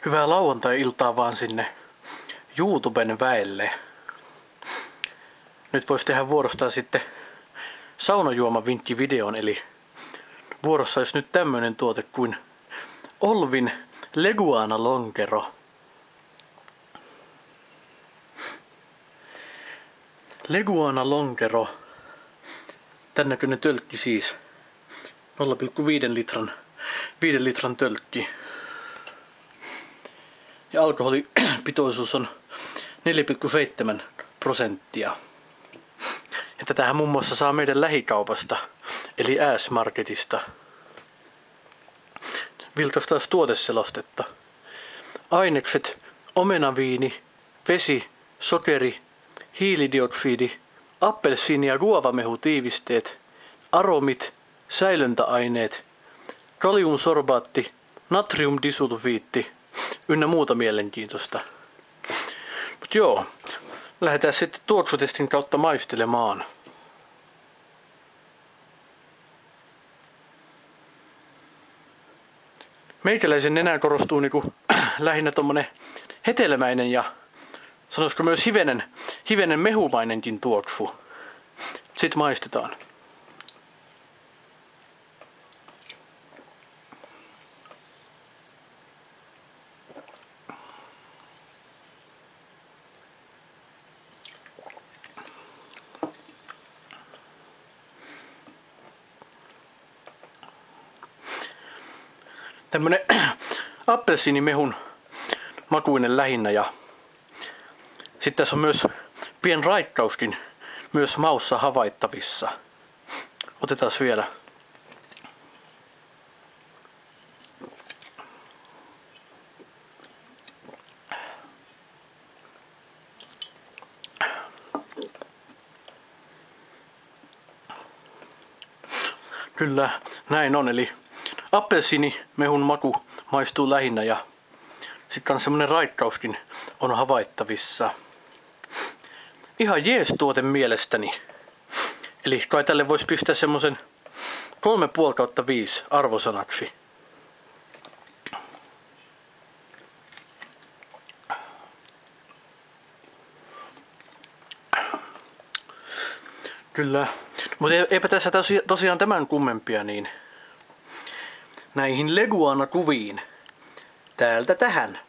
Hyvää lauantai-iltaa vaan sinne YouTuben väelle. Nyt voisi tehdä vuorostaan sitten saunajuomavinkkivideon, eli vuorossa olisi nyt tämmönen tuote kuin Olvin Leguana Lonkero. Leguana Lonkero. Tän näköinen tölkki siis. 0,5 litran tölkki. Ja alkoholipitoisuus on 4,7%. Ja tätähän muun muassa saa meidän lähikaupasta, eli S-Marketista. Vilkastaas tuoteselostetta. Ainekset: omenaviini, vesi, sokeri, hiilidioksidi, appelsiini- ja guavamehutiivisteet, aromit, säilöntäaineet, kaliumsorbaatti, natriumdisulfiitti ynnä muuta mielenkiintoista. Mut joo, lähdetään sitten tuoksutestin kautta maistelemaan. Meikäläisen nenään korostuu lähinnä tommonen hetelmäinen ja sanoisiko myös hivenen mehumainenkin tuoksu. Sitten maistetaan. Tämmönen appelsiinimehun makuinen lähinnä, ja sitten tässä on myös pien raikkauskin myös maussa havaittavissa. Otetaan vielä. Kyllä, näin on, eli appelsiinimehun maku maistuu lähinnä ja sitten kans semmonen raikkauskin on havaittavissa. Ihan jees tuote mielestäni. Eli kai tälle voisi pistää semmosen 3,5/5 arvosanaksi. Kyllä, mutta eipä tässä tosiaan tämän kummempia, niin näihin Leguana-kuviin täältä tähän.